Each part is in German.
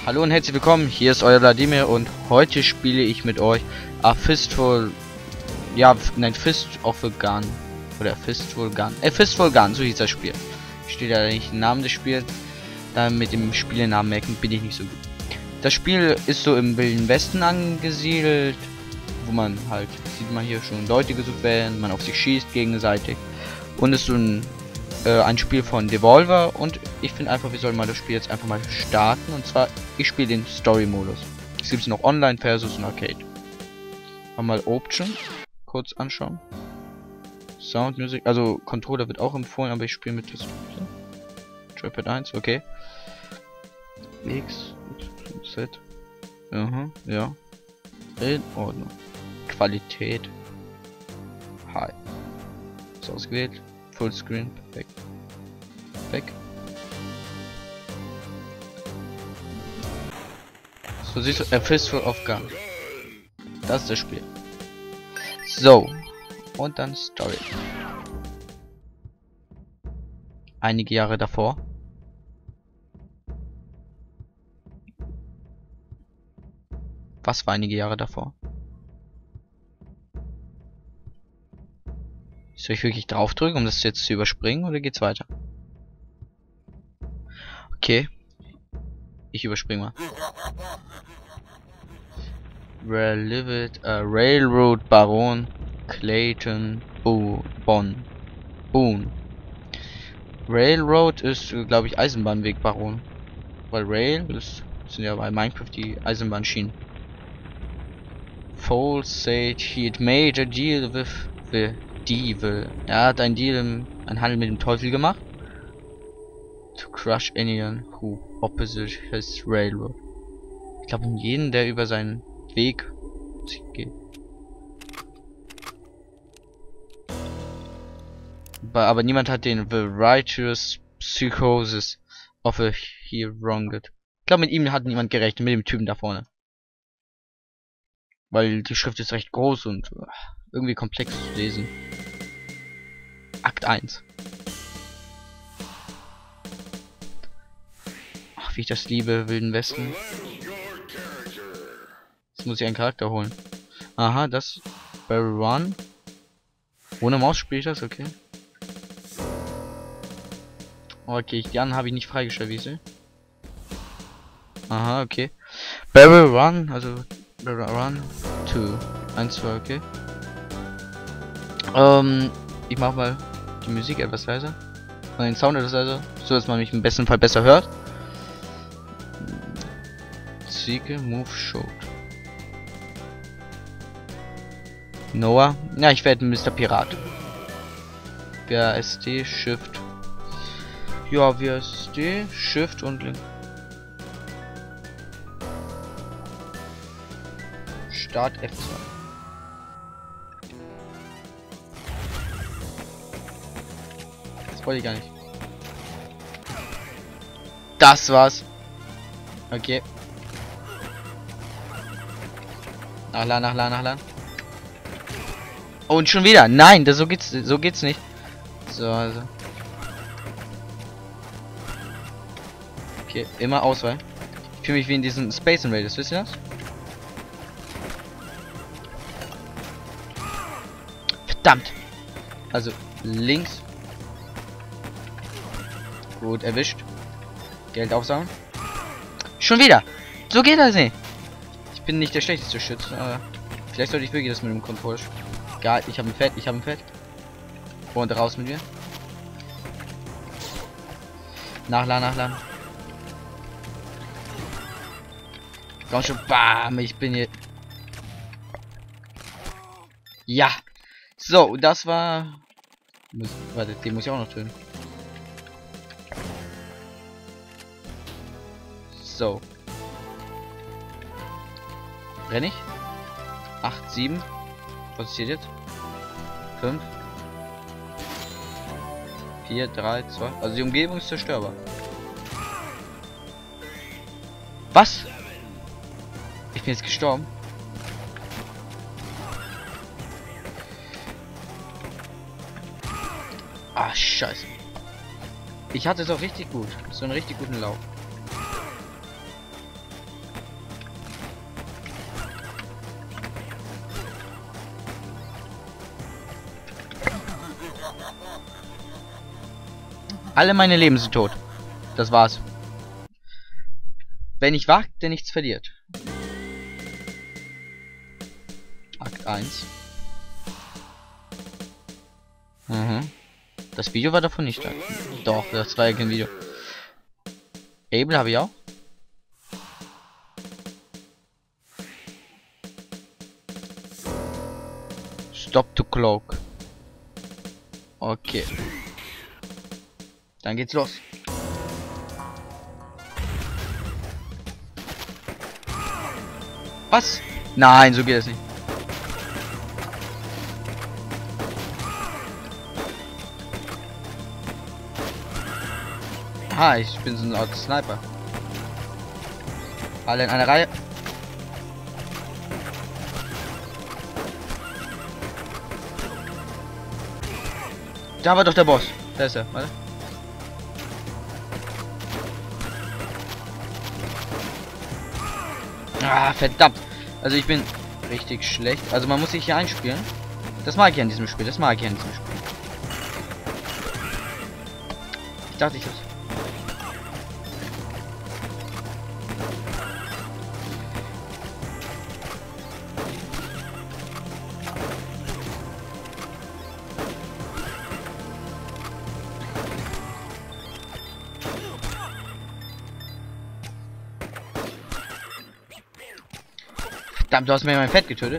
Hallo und herzlich willkommen, hier ist euer Wladimir und heute spiele ich mit euch A Fistful, Fist of a Gun, oder Fistful Gun, Fistful Gun, so hieß das Spiel. Steht ja nicht im Namen des Spiels, da mit dem Spielenamen merken bin ich nicht so gut. Das Spiel ist so im Wilden Westen angesiedelt, wo man halt, sieht man hier schon, Leute gesucht werden, man auf sich schießt gegenseitig und ist so ein Spiel von Devolver und ich finde einfach, wir sollen mal das Spiel jetzt einfach mal starten und zwar, ich spiele den Story-Modus. Es gibt noch Online versus und Arcade. Mal Option kurz anschauen. Sound, Music, also Controller wird auch empfohlen, aber ich spiele mit Tastatur. Trackpad 1, okay. X, Z. Ja. In Ordnung. Qualität. High. Ist ausgewählt. Fullscreen, perfekt. Weg. So siehst du, A Fistful of Gun. Das ist das Spiel. So. Und dann Story. Einige Jahre davor. Was war einige Jahre davor? Soll ich wirklich draufdrücken, um das jetzt zu überspringen, oder geht's weiter? Okay. Ich überspringe mal. Where lived a railroad baron Clayton Boone. Railroad ist, glaube ich, Eisenbahnwegbaron. Weil Rail sind ja bei Minecraft die Eisenbahnschienen. Fowl said he had made a deal with the Devil. Er hat einen Handel mit dem Teufel gemacht. To crush anyone who opposite his railroad. Ich glaube, jeden, der über seinen Weg geht. Aber niemand hat den The Righteous Psychosis of a He Wronged. Ich glaube, mit ihm hat niemand gerechnet, mit dem Typen da vorne. Weil die Schrift ist recht groß und irgendwie komplex zu lesen. Akt 1. Ach, wie ich das liebe, Wilden Westen. Jetzt muss ich einen Charakter holen. Aha, das Barry One. Ohne Maus spiele ich das, okay. Okay, die anderen habe ich nicht freigestellt, wie ich sehe. Aha, okay. Barrel Run, also Barrel Run 2. 1, 2, okay. Ich mache mal die Musik etwas leiser. Und den Sound etwas leiser, so dass man mich im besten Fall besser hört. Siege, Move, Shot. Noah. Ja, ich werde Mr. Pirat. WASD, Shift. Ja, WASD, Shift und Link. Start F2. Das wollte ich gar nicht. Das war's. Okay. Nachladen. Und schon wieder. Nein, so geht's nicht. So, also. Okay, immer Auswahl. Ich fühle mich wie in diesen Space Invaders, wisst ihr das? Verdammt! Also links. Gut, erwischt. Geld aufsammeln. Schon wieder! So geht das nicht! Ich bin nicht der schlechteste Schütze, aber vielleicht sollte ich wirklich das mit dem Controller spielen. Egal, ich habe ein Fett. Und raus mit mir. Nachladen. Komm schon, bam, ich bin hier. Ja. So, das war... Warte, den muss ich auch noch töten. So. Renn ich? 8, 7. Was ist hier jetzt? 5. 4, 3, 2. Also die Umgebung ist zerstörbar. Was? Ich bin jetzt gestorben. Ah, scheiße. Ich hatte es auch richtig gut. So einen richtig guten Lauf. Alle meine Leben sind tot. Das war's. Wer nicht wagt, der nichts verliert. Akt 1. Mhm. Das Video war davon nicht da. Doch, das war ja kein Video. Able habe ich auch. Stop to cloak. Okay. Dann geht's los. Was? Nein, so geht es nicht. Ah, ich bin so ein Art Sniper. Alle in einer Reihe. Da war doch der Boss. Da ist er. Warte. Ah, verdammt. Also ich bin richtig schlecht. Also man muss sich hier einspielen. Das mag ich an diesem Spiel. Das mag ich an diesem Spiel. Ich dachte, ich hab's. Verdammt, du hast mir mein Fett getötet.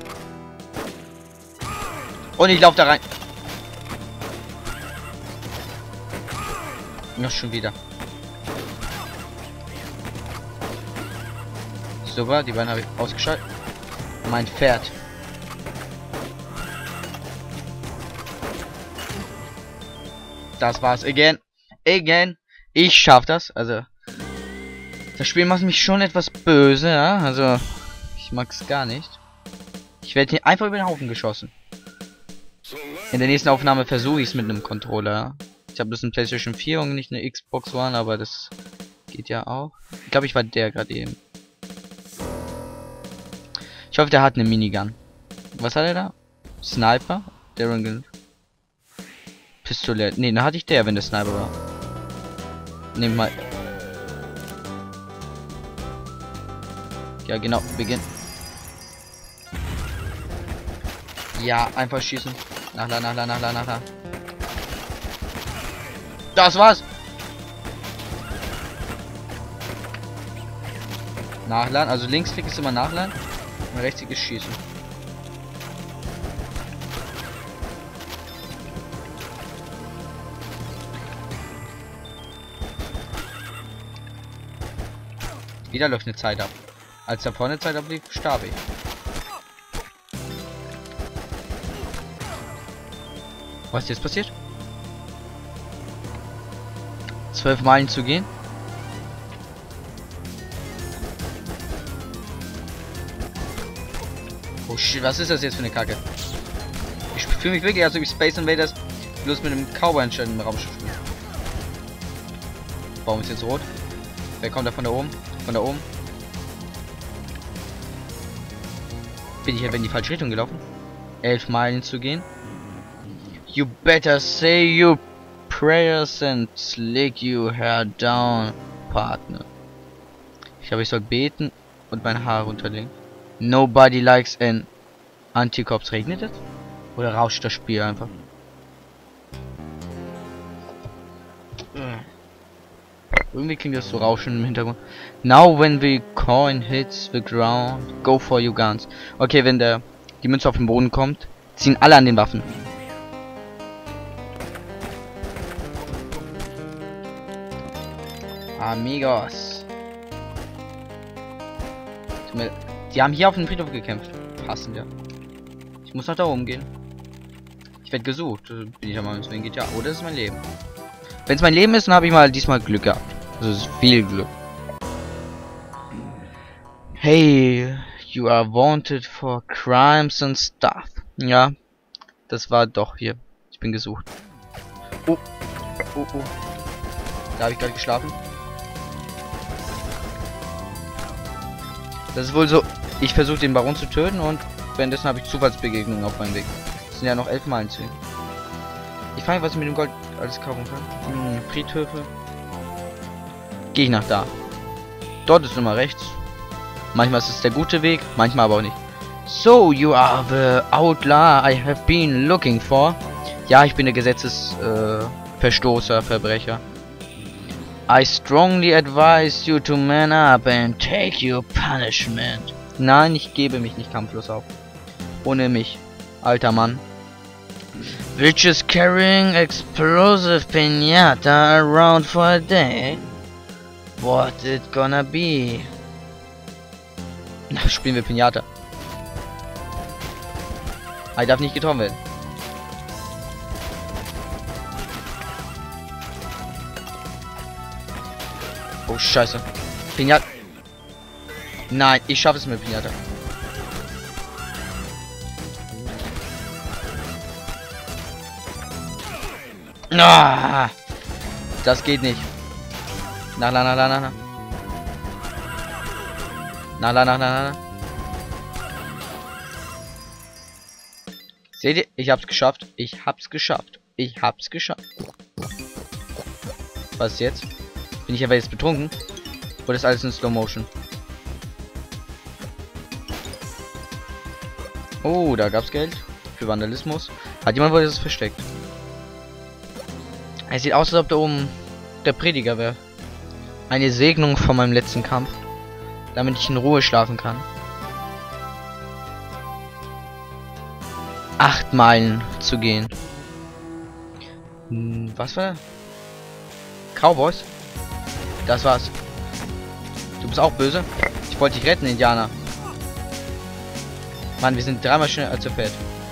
Und ich laufe da rein. Noch schon wieder. Super, die beiden habe ich ausgeschaltet. Mein Pferd. Das war's. Again. Ich schaff das. Also. Das Spiel macht mich schon etwas böse, ja. Also. Ich mag's gar nicht. Ich werde hier einfach über den Haufen geschossen. In der nächsten Aufnahme versuche ich es mit einem Controller. Ich habe das eine PlayStation 4 und nicht eine Xbox One, aber das geht ja auch. Ich glaube, ich war der gerade eben. Ich hoffe, der hat eine Minigun. Was hat er da? Sniper? Derringer. Pistole. Ne, dann hatte ich der, wenn der Sniper war. Nehmen mal. Ja, genau. Beginn. Ja, einfach schießen. Nachladen. Das war's. Nachladen. Also Linksklick ist immer nachladen. Und Rechtsklick ist schießen. Wieder läuft eine Zeit ab. Als da vorne Zeit ablief, starb ich. Was ist jetzt passiert? 12 Meilen zu gehen. Oh shit, was ist das jetzt für eine Kacke? Ich fühle mich wirklich, als ob ich Space Invaders bloß mit einem Cowboy-Anstalt im Raumschiff spiele. Warum ist jetzt rot? Wer kommt da von da oben? Von da oben? Bin ich ja in die falsche Richtung gelaufen? 11 Meilen zu gehen. You better say your prayers and slick your hair down, Partner. Ich glaube, ich soll beten und mein Haar runterlegen. Nobody likes an Anti-Cops. Regnet es? Oder rauscht das Spiel einfach? Irgendwie klingt das so rauschen im Hintergrund. Now when the coin hits the ground, go for your guns. Okay, wenn die Münze auf den Boden kommt, ziehen alle an den Waffen. Amigos. Die haben hier auf dem Friedhof gekämpft. Passend, ja. Ich muss nach da oben gehen. Ich werde gesucht. Bin ich am Anfang geht ja. Oh, das ist mein Leben. Wenn es mein Leben ist, dann habe ich mal diesmal Glück gehabt. Also es ist viel Glück. Hey, you are wanted for crimes and stuff. Ja, das war doch hier. Ich bin gesucht. Oh. Da habe ich gerade geschlafen. Das ist wohl so. Ich versuche den Baron zu töten und währenddessen habe ich Zufallsbegegnungen auf meinem Weg. Das sind ja noch 11 Meilen zu. Ich frage mich, was ich mit dem Gold alles kaufen kann. Friedhöfe. Gehe ich nach da. Dort ist immer rechts. Manchmal ist es der gute Weg, manchmal aber auch nicht. So, you are the outlaw I have been looking for. Ja, ich bin der Gesetzesverstoßer, Verbrecher. I strongly advise you to man up and take your punishment. Nein, ich gebe mich nicht kampflos auf. Ohne mich, alter Mann. Witches carrying explosive pinata around for a day. What it gonna be? Na, spielen wir Pinata. Ich darf nicht getroffen werden. Oh, scheiße. Pinata. Nein, ich schaffe es mit Pinata. Ah, das geht nicht. Na. Seht ihr? Ich hab's geschafft. Ich hab's geschafft. Was ist jetzt? Bin ich aber jetzt betrunken? Oder ist alles in Slow Motion? Oh, da gab's Geld. Für Vandalismus. Hat jemand wohl das versteckt? Es sieht aus, als ob da oben der Prediger wäre. Eine Segnung von meinem letzten Kampf. Damit ich in Ruhe schlafen kann. 8 Meilen zu gehen. Was war das? Cowboys? Das war's. Du bist auch böse? Ich wollte dich retten, Indianer. Mann, wir sind 3-mal schneller als der Pferd.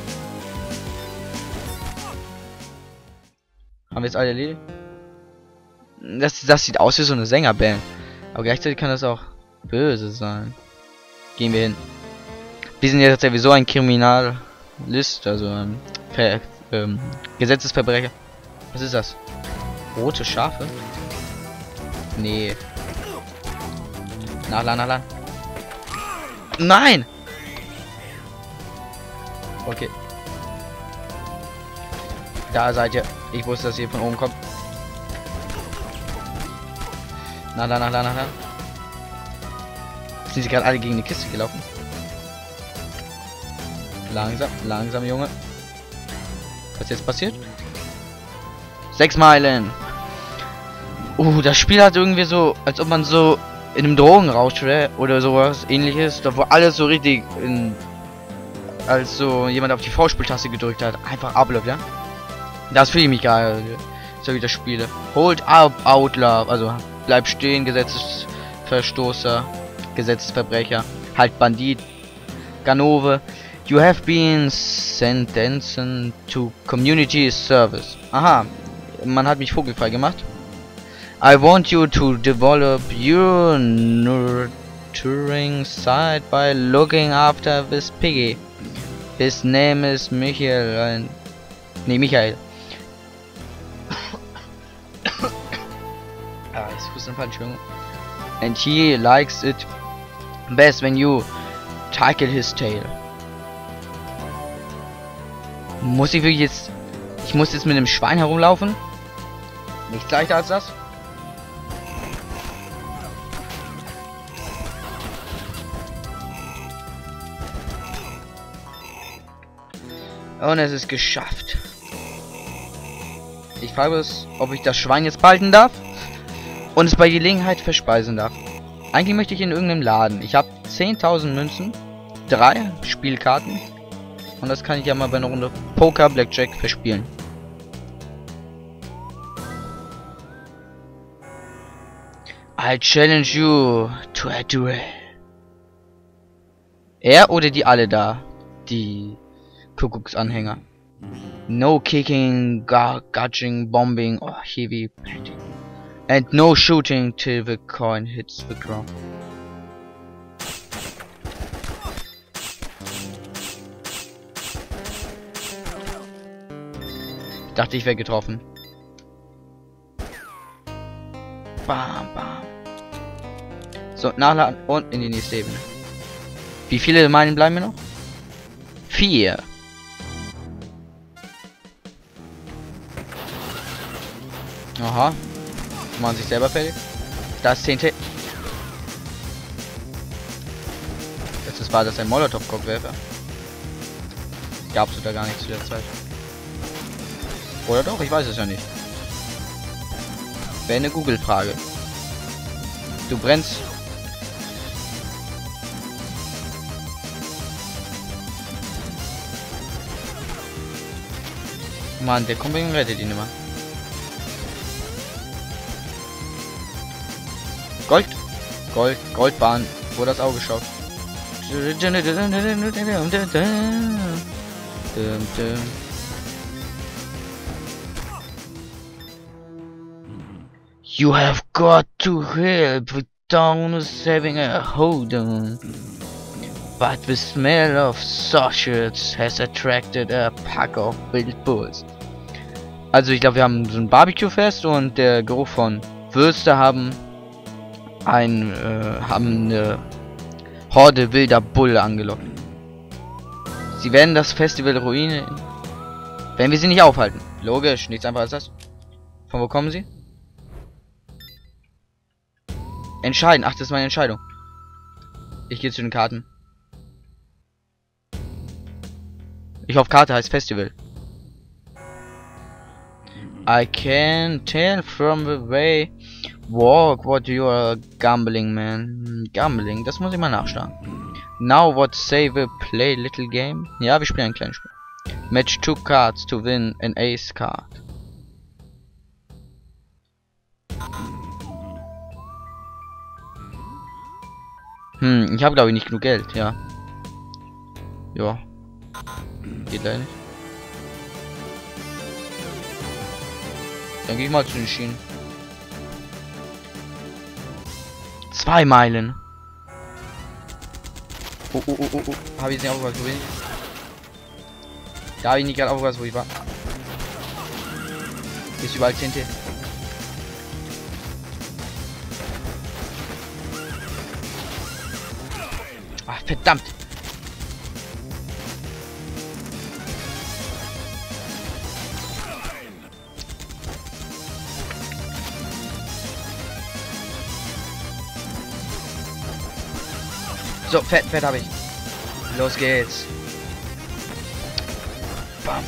Haben wir jetzt alle erledigt? Das sieht aus wie so eine Sängerband. Aber gleichzeitig kann das auch böse sein. Gehen wir hin. Wir sind jetzt sowieso ein Kriminalist, also Gesetzesverbrecher. Was ist das? Rote Schafe? Nee. Na. Nein! Okay. Da seid ihr. Ich wusste, dass ihr von oben kommt. Na. Sind sie gerade alle gegen die Kiste gelaufen? Langsam, Junge. Was jetzt passiert? 6 Meilen. Das Spiel hat irgendwie so, als ob man so in einem Drogenrausch wäre oder sowas ähnliches, da wo alles so richtig als so jemand auf die V-Spieltaste gedrückt hat, einfach abläuft, ja? Das fühle ich mich gerade, so wie das Spiele. Hold up, Outlaw, also bleib stehen, Gesetzesverstoßer, Gesetzesverbrecher, halt Bandit, Ganove. You have been sentenced to community service. Aha, man hat mich vogelfrei gemacht. I want you to develop your nurturing side by looking after this piggy. His name is Michael. Michael. Ich wusste falsch. And he likes it best when you tickle his tail. Muss ich wirklich jetzt... Ich muss jetzt mit dem Schwein herumlaufen? Nichts leichter als das? Und es ist geschafft. Ich frage es, ob ich das Schwein jetzt behalten darf und es bei Gelegenheit verspeisen darf. Eigentlich möchte ich in irgendeinem Laden. Ich habe 10.000 Münzen, 3 Spielkarten und das kann ich ja mal bei einer Runde Poker Blackjack verspielen. I challenge you to a duel. Er oder die alle da? Die Kuckucksanhänger. No kicking, gudging, bombing or heavy petting. And no shooting till the coin hits the ground. Ich dachte, ich wäre getroffen. Bam, bam. So, nachladen und in die nächste Ebene. Wie viele Meilen bleiben mir noch? 4. Aha. Machen sich selber fertig. Das 10. Letztes war das ein Molotow-Cockwerfer. Gab's da gar nicht zu der Zeit. Oder doch? Ich weiß es ja nicht. Wäre eine Google-Frage. Du brennst. Mann, der Kumpel rettet ihn immer. Goldbahn, wo das Auge schaut. You have got to help. The town is having a hold on. But the smell of sausage has attracted a pack of wild bulls. Also ich glaube, wir haben so ein Barbecue-Fest und der Geruch von Würste haben eine Horde wilder Bulle angelockt. Sie werden das Festival ruinieren, wenn wir sie nicht aufhalten. Logisch, nichts einfacher als das. Von wo kommen sie? Entscheiden. Ach, das ist meine Entscheidung. Ich gehe zu den Karten. Ich hoffe, Karte heißt Festival. I can tell from the way walk what you are gambling, man. Gambling, das muss ich mal nachschlagen. Now what say we play little game? Ja, wir spielen ein kleines Spiel. Match 2 cards to win an ace card. Ich habe glaube ich nicht genug Geld, ja. Ja. Geht leider nicht. Dann gehe ich mal zu den Schienen. 2 Meilen. Oh. Habe ich jetzt nicht aufgepasst, wo bin ich? Da habe ich nicht gerade aufgepasst, wo ich war. Ist überall TNT. Ach, verdammt. So, Fett habe ich. Los geht's. Bam.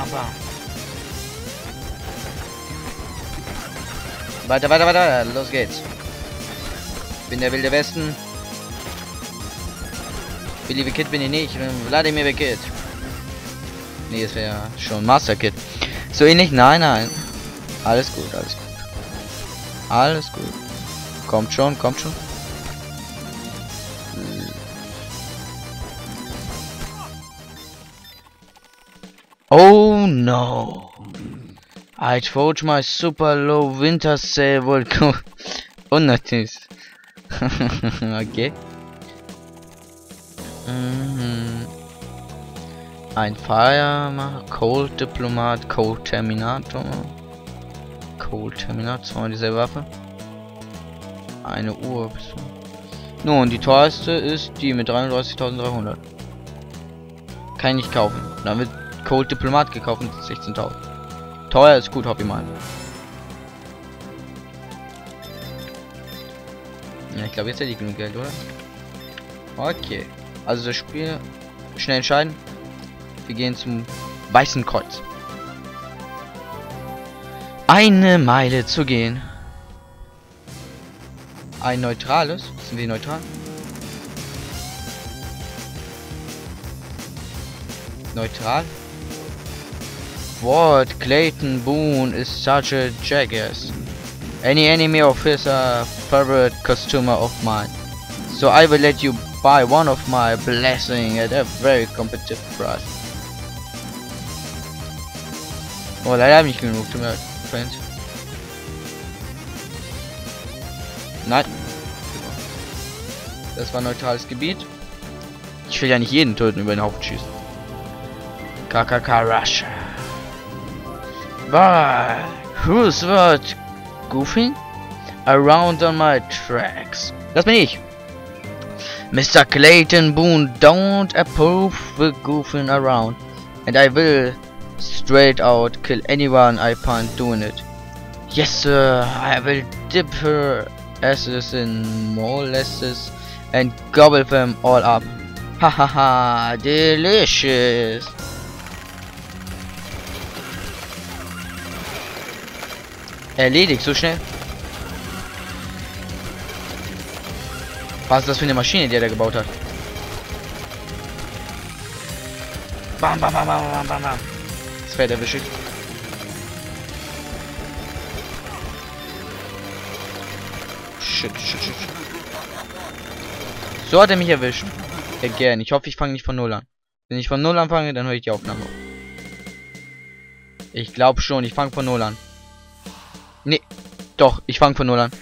Weiter. Los geht's. Bin der wilde Westen. Billy the Kid bin ich nicht. Ich bin Vladimir the Kid. Nee, es wäre schon Master Kid. So ähnlich? Nein. Alles gut. Kommt schon. Oh no! I thought my super low winter sale would go unnoticed. Okay. Ein Feiermacher, Cold Diplomat, Cold Terminator. Zweimal dieselbe Waffe. Eine Uhr. Nun, die teuerste ist die mit 33.300. Kann ich nicht kaufen. Dann wird Cold Diplomat gekauft mit 16.000. Teuer ist gut, Hobby mal. Ja, ich glaube jetzt hätte ich genug Geld, oder? Okay. Also das Spiel schnell entscheiden. Wir gehen zum Weißen Kreuz. 1 Meile zu gehen. Ein neutrales. Sind wir neutral? Neutral? What? Clayton Boone is such a jackass. Any enemy of his a favorite customer of mine. So I will let you buy one of my blessing at a very competitive price. Oh, leider habe ich nicht genug, tut mir leid, Friends. Nein. Das war neutrales Gebiet. Ich will ja nicht jeden töten, über den Haufen schießen. KKK Russia. Bye. Who's what? Goofing? Around on my tracks. Das bin ich. Mr. Clayton Boone don't approve the goofing around. And I will straight out kill anyone I find doing it. Yes, sir. I will dip her asses in molasses and gobble them all up. Hahaha, delicious. Erledigt, so schnell. Was ist das für eine Maschine, die er da gebaut hat? Bam, bam, bam, bam, bam, bam, bam. Das Pferd erwischt. Shit. So hat er mich erwischt. Again. Ich hoffe, ich fange nicht von Null an. Wenn ich von Null anfange, dann höre ich die Aufnahme auf. Ich glaube schon, ich fange von Null an. Nee, doch, ich fange von Null an.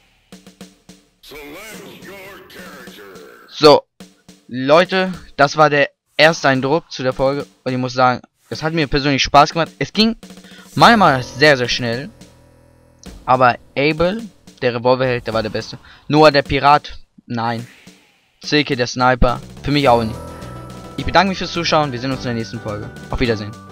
So, Leute, das war der erste Eindruck zu der Folge. Und ich muss sagen, es hat mir persönlich Spaß gemacht. Es ging manchmal sehr, sehr schnell. Aber Abel, der Revolverheld, der war der Beste. Noah, der Pirat, nein. Silke, der Sniper, für mich auch nicht. Ich bedanke mich fürs Zuschauen. Wir sehen uns in der nächsten Folge. Auf Wiedersehen.